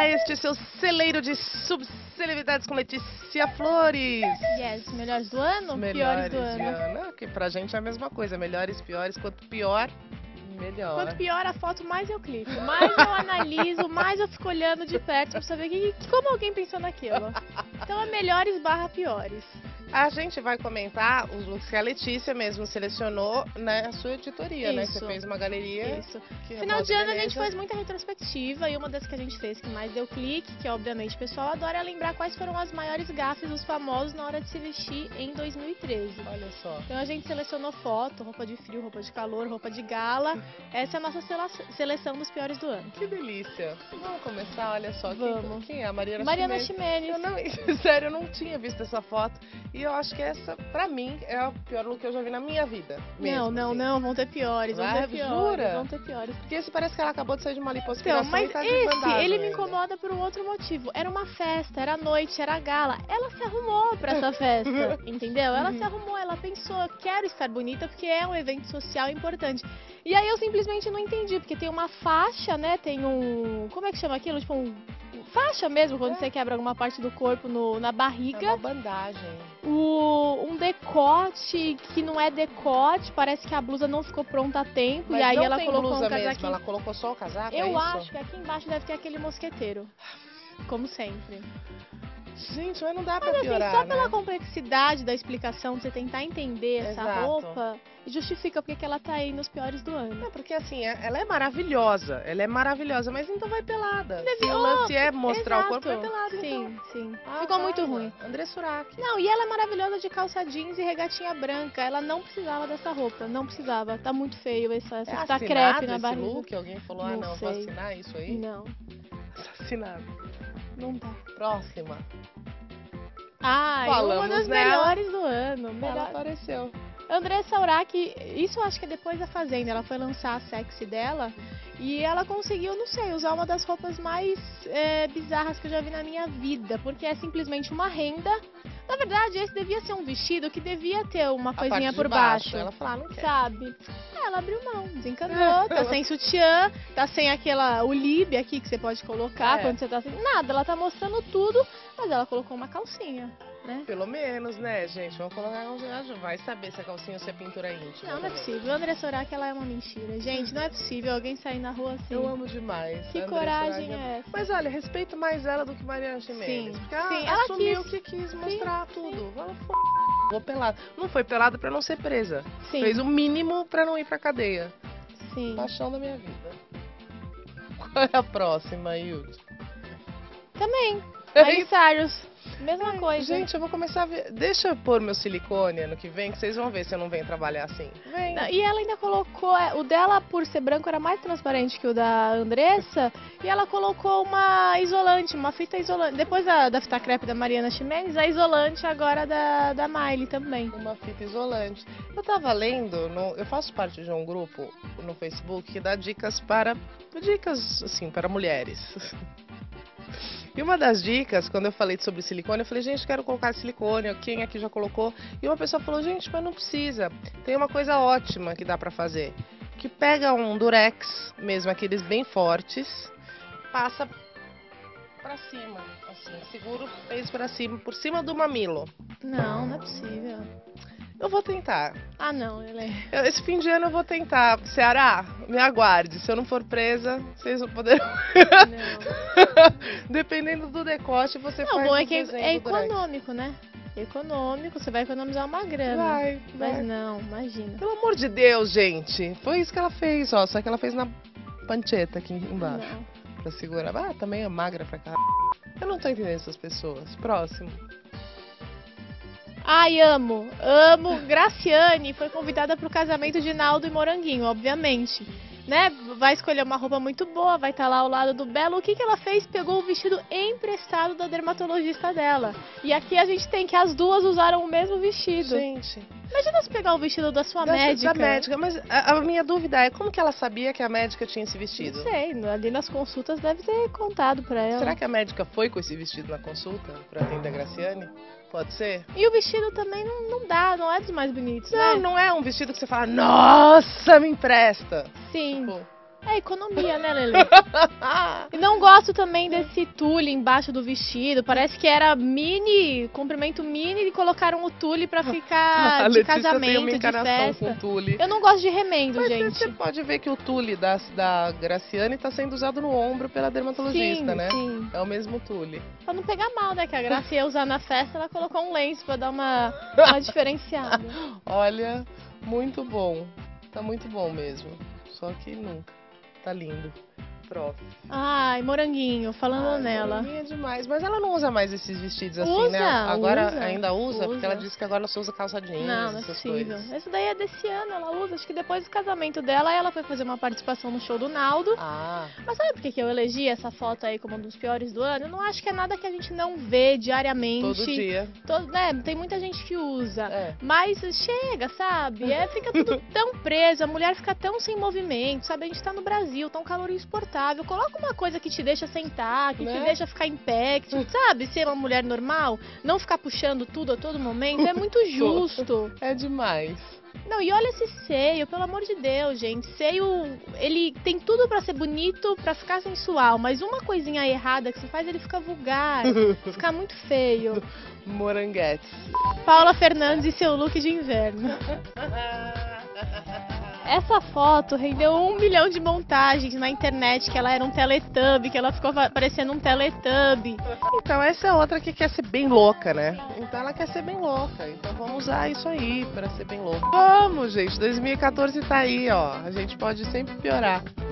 a este seu celeiro de subcelebridades com Letícia Flores. Yes, melhores do ano? Piores do ano. Que pra gente é a mesma coisa, melhores, piores, quanto pior, melhor. Quanto pior a foto, mais eu clico, mais eu analiso, mais eu fico olhando de perto pra saber como alguém pensou naquilo. Então é melhores barra piores. A gente vai comentar os looks que a Letícia mesmo selecionou na sua editoria, né? Você fez uma galeria. Isso. Final de ano a gente faz muita retrospectiva e uma das que a gente fez que mais deu clique, que obviamente o pessoal adora, é lembrar quais foram as maiores gafes dos famosos na hora de se vestir em 2013. Olha só. Então a gente selecionou foto, roupa de frio, roupa de calor, roupa de gala. Essa é a nossa seleção dos piores do ano. Que delícia. Vamos começar, olha só. Vamos. Quem é? A Mariana Ximenes. Sério, eu não tinha visto essa foto. E eu acho que essa, pra mim, é o pior look que eu já vi na minha vida. Mesmo, não, vão ter piores. Jura? Vão ter piores. Porque esse parece que ela acabou de sair de uma lipoaspiração. Então, mas e tá ele me incomoda por um outro motivo. Era uma festa, era noite, era gala. Ela se arrumou pra essa festa, entendeu? Ela se arrumou, ela pensou, eu quero estar bonita porque é um evento social importante. E aí eu simplesmente não entendi, porque tem uma faixa, né? Tem um... Como é que chama aquilo? Tipo faixa mesmo, quando você quebra alguma parte do corpo na barriga. É uma bandagem. Um decote que não é decote, parece que a blusa não ficou pronta a tempo. Mas e aí não ela tem colocou blusa um casaquinho. mesmo, ela colocou só o casaco, Eu acho que aqui embaixo deve ter aquele mosqueteiro. Como sempre. Gente, mas não dá pra Mas piorar, assim, só pela né? complexidade da explicação, de você tentar entender essa roupa, justifica porque que ela tá aí nos piores do ano. É porque assim, ela é maravilhosa, mas então vai pelada. Se o lance é mostrar o corpo, vai pelada, sim, então. Sim. Ficou muito ruim. André Surak. Não, e ela é maravilhosa de calça jeans e regatinha branca. Ela não precisava dessa roupa, não precisava. Tá muito feio essa tá crepe na barriga. Look? Alguém falou, não vou assinar isso aí? Não. Assinado. Não dá. Próxima. Uma das melhores do ano. Ela apareceu. Andressa Urach, isso eu acho que é depois da Fazenda, ela foi lançar a sexy dela e ela conseguiu, não sei, usar uma das roupas mais bizarras que eu já vi na minha vida, porque é simplesmente uma renda. Na verdade, esse devia ser um vestido que devia ter uma coisinha por baixo. Ela falou, não quer. Sabe? Ela abriu mão, desencanou, tá sem sutiã, tá sem o lib aqui que você pode colocar quando você tá sem nada. Ela tá mostrando tudo, mas ela colocou uma calcinha, né? Pelo menos, né, gente? Vamos colocar a calcinha, vai saber se a calcinha ou se é pintura íntima. Não é possível. A Andressa Urach, ela é uma mentira. Gente, não é possível alguém sair na rua assim. Eu amo demais. Que coragem é essa? Mas olha, respeito mais ela do que Mariana Ximenes. Porque ela assumiu que quis mostrar tudo. Vou pelada. Não foi pelada pra não ser presa. Sim. Fez o mínimo pra não ir pra cadeia. Sim. Paixão da minha vida. Qual é a próxima, Yudi? Também. Miley Cyrus. Mesma coisa. Gente, eu vou começar a ver. Deixa eu pôr meu silicone ano que vem, que vocês vão ver se eu não venho trabalhar assim. Vem. E ela ainda colocou. O dela, por ser branco, era mais transparente que o da Andressa. E ela colocou uma isolante, uma fita isolante. Depois da fita crepe da Mariana Ximenes, a isolante agora da Miley também. Uma fita isolante. Eu tava lendo, eu faço parte de um grupo no Facebook que dá dicas assim, para mulheres. E uma das dicas, quando eu falei sobre silicone, eu falei, gente, quero colocar silicone, quem aqui já colocou? E uma pessoa falou, gente, mas não precisa. Tem uma coisa ótima que dá pra fazer. Que pega um durex, mesmo aqueles bem fortes, passa pra cima, assim, segura o peso pra cima, por cima do mamilo. Não é possível. Eu vou tentar. Não, ele Esse fim de ano eu vou tentar. Ceará, me aguarde. Se eu não for presa, vocês vão poder... Não. Dependendo do decote, você faz bom é que é econômico, né? Econômico, você vai economizar uma grana. Vai. Mas não, imagina. Pelo amor de Deus, gente. Foi isso que ela fez, ó. Só que ela fez na pancheta aqui embaixo. Não. Pra segurar. Também é magra pra cá. Eu não tô entendendo essas pessoas. Próximo. Ai, amo. Graciane foi convidada pro casamento de Naldo e Moranguinho, obviamente. Né? Vai escolher uma roupa muito boa, vai estar lá ao lado do Belo. O que ela fez? Pegou o vestido emprestado da dermatologista dela. E aqui a gente tem que as duas usaram o mesmo vestido. Gente. Imagina se pegar o vestido da sua médica. Da médica, mas a minha dúvida é como que ela sabia que a médica tinha esse vestido? Não sei, ali nas consultas deve ter contado pra ela. Será que a médica foi com esse vestido na consulta pra atender a Graciane? Pode ser? E o vestido também não dá, não é dos mais bonitos, né? Não é um vestido que você fala, nossa, me empresta. Sim. Tipo, É economia, né, Lelê? E não gosto também desse tule embaixo do vestido. Parece que era mini, comprimento mini, e colocaram o tule pra ficar A de Letícia tem uma casamento, de encanação festa. com tule. Eu não gosto de remendo, Mas gente. você pode ver que o tule da Graciane tá sendo usado no ombro pela dermatologista, Sim, né? sim. É o mesmo tule. Pra não pegar mal, né? Que a Graça ia usar na festa, ela colocou um lenço pra dar uma diferenciada. Olha, muito bom. Tá muito bom mesmo. Só que nunca. Tá lindo. Próximo. Ai, moranguinho, falando nela. É demais. Mas ela não usa mais esses vestidos assim, Usa, né? Agora usa, ainda usa, porque ela usa. disse que agora ela só usa calça jeans, Não, não é essas possível. coisas. Isso daí é desse ano, ela usa. Acho que depois do casamento dela, ela foi fazer uma participação no show do Naldo. Ah, Mas sabe por que eu elegi essa foto aí como um dos piores do ano? Eu não acho que é nada que a gente não vê diariamente. todo dia. Né, tem muita gente que usa. É. Mas chega, sabe? Fica tudo tão preso, a mulher fica tão sem movimento, sabe? A gente tá no Brasil, tá um calor insuportável. Coloca uma coisa que te deixa sentar, que te Né? deixa ficar em pé, que sabe? Ser uma mulher normal, não ficar puxando tudo a todo momento, é muito justo. É demais. Não, e olha esse seio, pelo amor de Deus, gente. Seio, ele tem tudo pra ser bonito, pra ficar sensual, mas uma coisinha errada que você faz, ele fica vulgar, fica muito feio. Moranguetes. Paula Fernandes e seu look de inverno. Essa foto rendeu 1 milhão de montagens na internet, que ela era um Teletubby, que ela ficou parecendo um Teletubby. Então essa é outra que quer ser bem louca, né? Então ela quer ser bem louca. Então vamos usar isso aí pra ser bem louca. Vamos, gente. 2014 tá aí, ó. A gente pode sempre piorar.